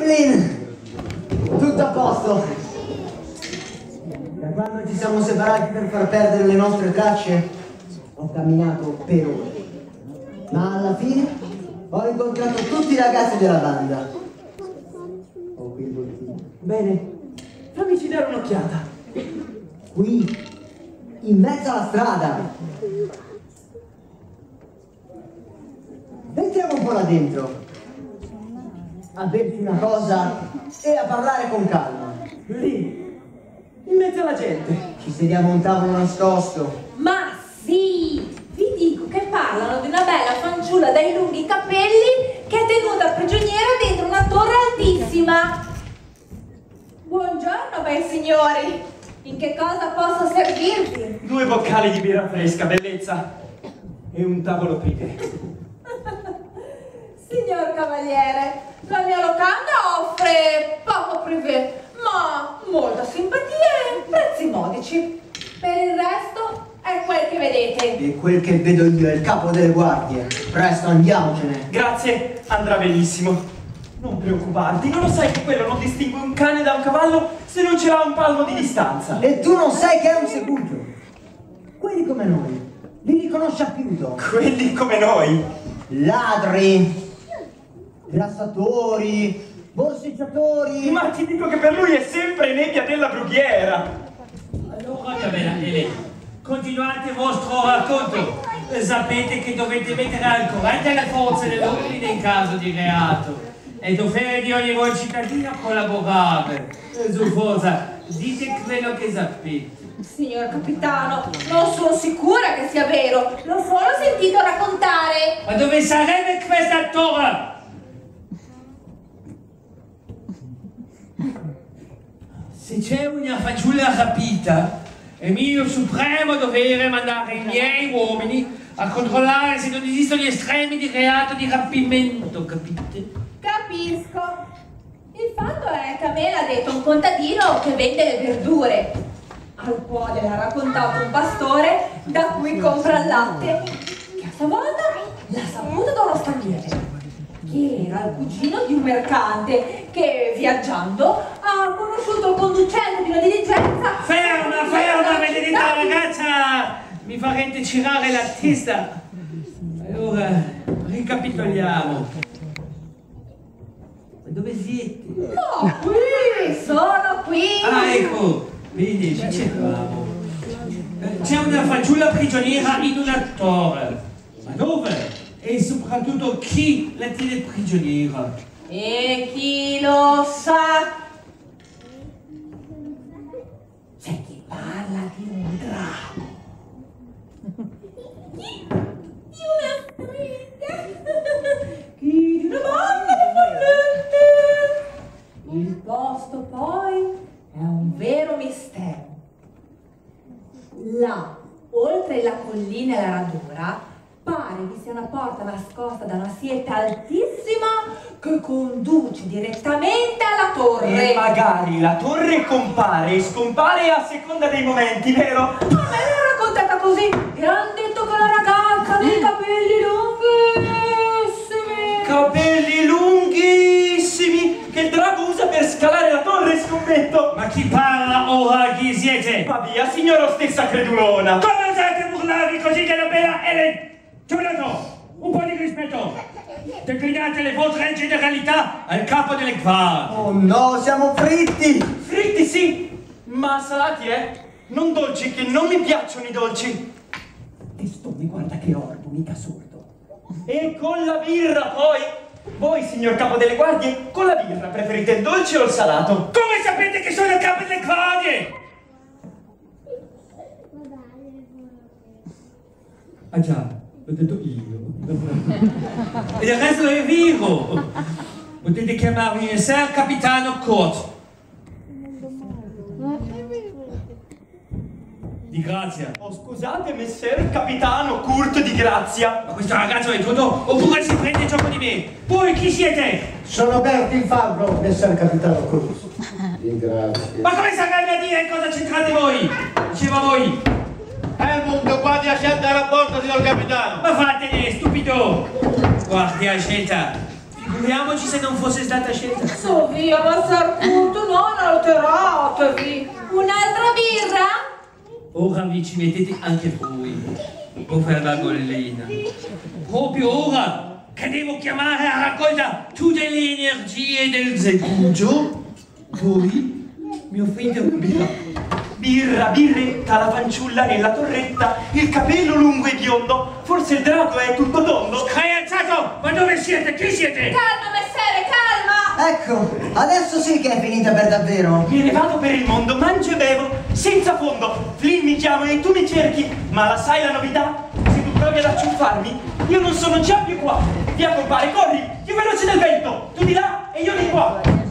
Flynn, tutto a posto. Da quando ci siamo separati per far perdere le nostre tracce, ho camminato per ore. Ma alla fine ho incontrato tutti i ragazzi della banda. Ho qui il bottino. Bene, fammici dare un'occhiata. Qui, in mezzo alla strada. Entriamo un po' là dentro. A berci una cosa e a parlare con calma. Lì, in mezzo alla gente. Ci sediamo a un tavolo nascosto. Ma sì, vi dico che parlano di una bella fanciulla dai lunghi capelli che è tenuta prigioniera dentro una torre altissima. Buongiorno, bei signori. In che cosa posso servirvi? 2 boccali di birra fresca, bellezza. E un tavolo privé. Signor cavaliere, la mia locanda offre poco privé, ma molta simpatia e prezzi modici. Per il resto è quel che vedete. E quel che vedo io è il capo delle guardie. Presto andiamocene. Grazie, andrà benissimo. Non preoccuparti, non lo sai che quello non distingue un cane da un cavallo se non ce l'ha a un palmo di distanza. E tu non sai che è un segugio. Quelli come noi li riconosce a piuto. Quelli come noi. Ladri, grassatori, borseggiatori. Ma ti dico che per lui è sempre nebbia della brughiera. Allora, Gabriele, continuate il vostro racconto. Sapete che dovete mettere al corrente le forze dell'ordine in caso di reato e dovere di ogni buon cittadino collaborare. Su forza, dite quello che sapete. Signor capitano, non sono sicura che sia vero. L'ho solo sentito raccontare. Ma dove sarebbe questa torre? Se c'è una fanciulla rapita, è mio supremo dovere mandare i miei uomini a controllare se non esistono gli estremi di reato di rapimento, capite? Capisco. Il fatto è che a me l'ha detto un contadino che vende le verdure, al quale l'ha raccontato un pastore da cui compra il latte, che a sua volta l'ha saputo da uno straniero, che era il cugino di un mercante che, viaggiando, ha conosciuto il conducente di una diligenza. Ferma, benedetta ragazza! Mi farete girare la testa. Allora, ricapitoliamo. Ma dove siete? No, qui, sono qui. Ah, ecco, vedi, ci cercavo. C'è una fanciulla prigioniera in una torre. Ma dove? E soprattutto chi la tiene prigioniera? E chi lo sa? C'è chi parla di un drago. Chi di una strega. Chi di una banda di follette. Il posto poi è un vero mistero. Là, oltre la collina e la radura, pare vi sia una porta nascosta da una siepe altissima che conduce direttamente alla torre. E magari la torre compare e scompare a seconda dei momenti, vero? A me l'ha raccontata così e hanno detto che la ragazza dei capelli lunghissimi. Capelli lunghissimi che il drago usa per scalare la torre, scommetto. Ma chi parla ora? Chi siete? Ma via, signora stessa credulona. Come osate burlarvi così della bella Ellen? Giurato, un po' di rispetto. Declinate le vostre generalità al capo delle guardie. Oh no, siamo fritti! Fritti sì, ma salati non dolci, che non mi piacciono i dolci. Testone, guarda che orbo, mica sordo. E con la birra poi. Voi, signor capo delle guardie, con la birra preferite il dolce o il salato? Come sapete che sono il capo delle guardie? Ah già. L'ho detto io. E il resto è vero. Potete chiamarmi Messer Capitano Kurt. Di Grazia. Oh, scusate, messer capitano Kurt di Grazia. Ma questo ragazzo è tutto oppure si prende gioco di me? Voi chi siete? Sono Berti il fabbro, messer capitano Cruz. Grazie. Ma come sapete a dire cosa c'entrate voi? Diceva voi. Helmut, guardia scelta a rapporto, signor capitano. Ma fatene, stupido! Guardia scelta, Figuriamoci se non fosse stata scelta. Su via, Messer Curto, non alteratevi. Un'altra birra? Ora vi ci mettete anche voi, povera gollina. Proprio ora che devo chiamare a raccolta tutte le energie del Zebugio, voi mi offrite una birra. Birra, birretta, la fanciulla nella torretta, il capello lungo e biondo, forse il drago è tutto tondo. Scagliazzato! Ma dove siete? Chi siete? Calma, messere, calma! Ecco, adesso sì che è finita per davvero. Me ne vado per il mondo, mangio e bevo, senza fondo. Flynn mi chiama e tu mi cerchi, ma la sai la novità? Se tu provi ad acciuffarmi, io non sono già più qua. Via compare, corri, più veloce del vento, tu di là e io di qua.